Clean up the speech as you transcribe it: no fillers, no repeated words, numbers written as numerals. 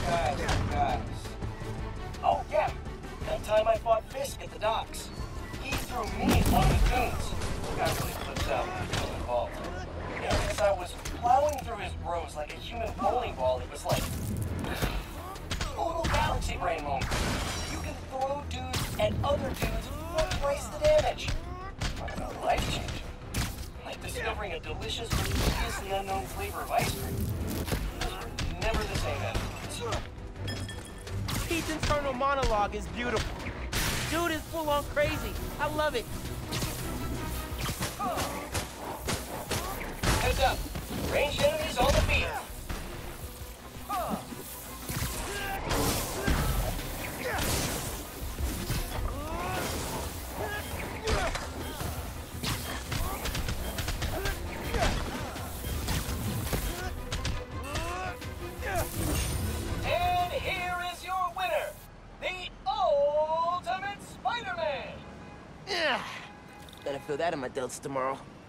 Guys. Oh, yeah. That time I fought Fisk at the docks. He threw me on the dunes. Got really flipped out when he was involved. Yeah, as I was plowing through his bros like a human bowling ball, it was like total galaxy brain moment. You can throw dudes at other dudes for twice the damage. Talk about life-changing. Like discovering a delicious but previously unknown flavor of ice cream. Never the same afterwards. Pete's internal monologue is beautiful. Dude is full on crazy. I love it. Heads up. Ranged enemies on the field. And here is your winner, the Ultimate Spider-Man! Yeah. Better feel that in my delts tomorrow.